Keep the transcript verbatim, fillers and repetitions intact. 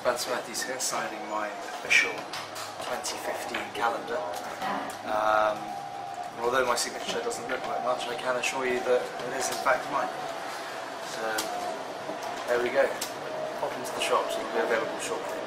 Bhadsamati's here signing my official twenty fifteen calendar. Um, although my signature doesn't look like much, I can assure you that it is in fact mine. So there we go. Pop into the shops, it'll be available shortly.